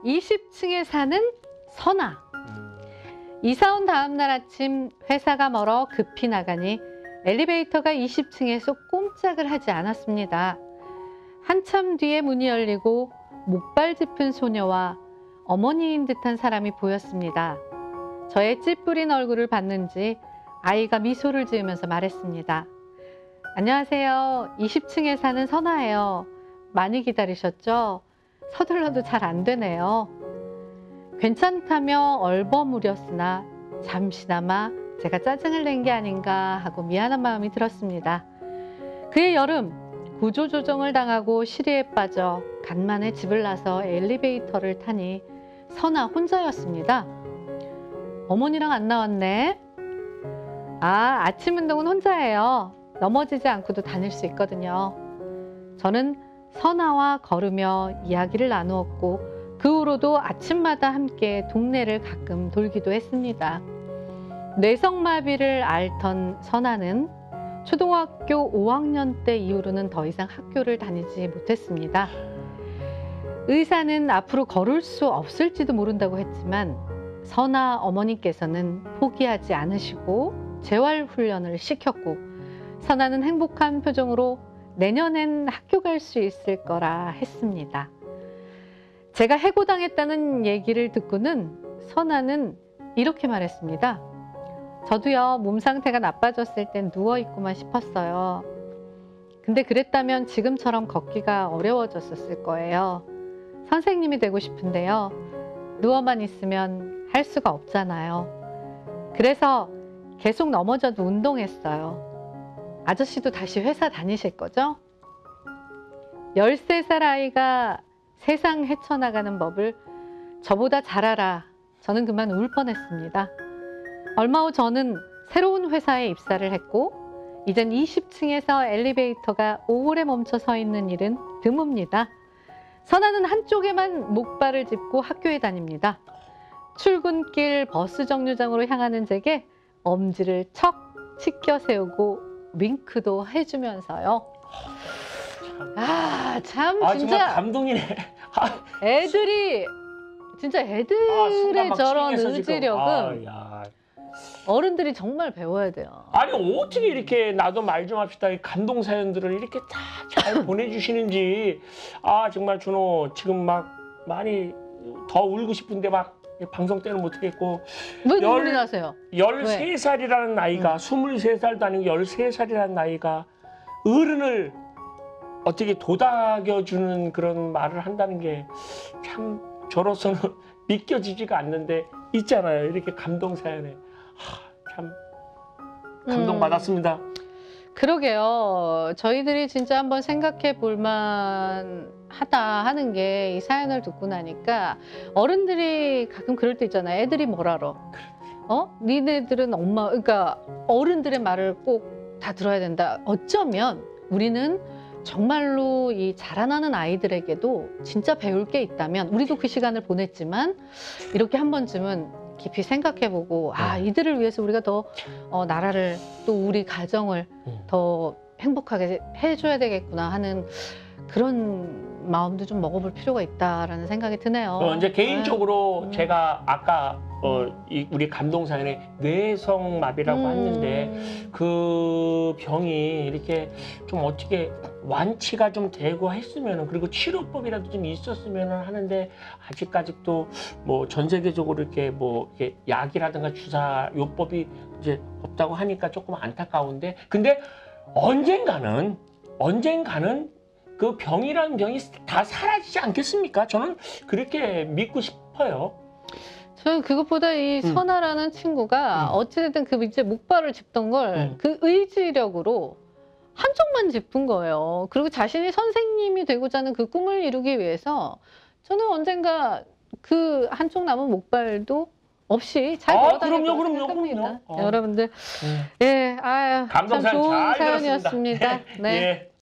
20층에 사는 선아. 이사 온 다음 날 아침 회사가 멀어 급히 나가니 엘리베이터가 20층에서 꼼짝을 하지 않았습니다. 한참 뒤에 문이 열리고 목발 짚은 소녀와 어머니인 듯한 사람이 보였습니다. 저의 찌푸린 얼굴을 봤는지 아이가 미소를 지으면서 말했습니다. 안녕하세요. 20층에 사는 선아예요. 많이 기다리셨죠? 서둘러도 잘 안 되네요. 괜찮다며 얼버무렸으나 잠시나마 제가 짜증을 낸 게 아닌가 하고 미안한 마음이 들었습니다. 그해 여름 구조조정을 당하고 시리에 빠져 간만에 집을 나서 엘리베이터를 타니 선아 혼자였습니다. 어머니랑 안 나왔네. 아침 운동은 혼자예요. 넘어지지 않고도 다닐 수 있거든요. 저는 선아와 걸으며 이야기를 나누었고 그 후로도 아침마다 함께 동네를 가끔 돌기도 했습니다. 뇌성마비를 앓던 선아는 초등학교 5학년 때 이후로는 더 이상 학교를 다니지 못했습니다. 의사는 앞으로 걸을 수 없을지도 모른다고 했지만 선아 어머니께서는 포기하지 않으시고 재활훈련을 시켰고 선아는 행복한 표정으로 내년엔 학교 갈 수 있을 거라 했습니다. 제가 해고당했다는 얘기를 듣고는 선아는 이렇게 말했습니다. 저도요, 몸 상태가 나빠졌을 땐 누워있고만 싶었어요. 근데 그랬다면 지금처럼 걷기가 어려워졌었을 거예요. 선생님이 되고 싶은데요. 누워만 있으면 할 수가 없잖아요. 그래서 계속 넘어져도 운동했어요. 아저씨도 다시 회사 다니실 거죠? 13살 아이가 세상 헤쳐나가는 법을 저보다 잘 알아 저는 그만 울 뻔했습니다. 얼마 후 저는 새로운 회사에 입사를 했고 이젠 20층에서 엘리베이터가 오래 멈춰 서 있는 일은 드뭅니다. 선아는 한쪽에만 목발을 짚고 학교에 다닙니다. 출근길 버스 정류장으로 향하는 제게 엄지를 척 치켜 세우고 윙크도 해주면서요. 참 진짜 정말 감동이네. 애들이 진짜 애들의 저런 의지력은 어른들이 정말 배워야 돼요. 아니 어떻게 이렇게 나도 말 좀 합시다. 감동 사연들을 이렇게 다 잘 보내주시는지. 정말 준호 지금 막 많이 더 울고 싶은데 막 방송 때는 못하겠고. 왜 눈물이 나세요? 13살이라는 나이가 23살도 아니고 13살이라는 나이가 어른을 어떻게 도닥여주는 그런 말을 한다는 게 참 저로서는 믿겨지지가 않는데 있잖아요. 이렇게 감동 사연에 참 감동받았습니다. 그러게요. 저희들이 진짜 한번 생각해 볼 만하다 하는 게 이 사연을 듣고 나니까 어른들이 가끔 그럴 때 있잖아요. 애들이 뭘 알아? 니네들은 그러니까 어른들의 말을 꼭 다 들어야 된다. 어쩌면 우리는 정말로 이 자라나는 아이들에게도 진짜 배울 게 있다면 우리도 그 시간을 보냈지만 이렇게 한 번쯤은 깊이 생각해보고 이들을 위해서 우리가 더 나라를 또 우리 가정을 더 행복하게 해줘야 되겠구나 하는 그런 마음도 좀 먹어볼 필요가 있다라는 생각이 드네요. 이제 개인적으로 제가 아까 우리 감동 사연에 뇌성마비라고 했는데 그 병이 이렇게 좀 어떻게 완치가 좀 되고 했으면은 그리고 치료법이라도 좀 있었으면 하는데 아직까지도 뭐 전 세계적으로 이렇게 이렇게 약이라든가 주사 요법이 이제 없다고 하니까 조금 안타까운데 근데 언젠가는 그 병이라는 병이 다 사라지지 않겠습니까? 저는 그렇게 믿고 싶어요. 저는 그것보다 이 선아라는 친구가 어찌됐든 그 이제 목발을 짚던 걸 그 의지력으로 한쪽만 짚은 거예요. 그리고 자신이 선생님이 되고자 하는 그 꿈을 이루기 위해서 저는 언젠가 그 한쪽 남은 목발도 없이 잘 걸어다닐 거라고 생각합니다. 여러분들, 참 좋은 사연이었습니다. 네.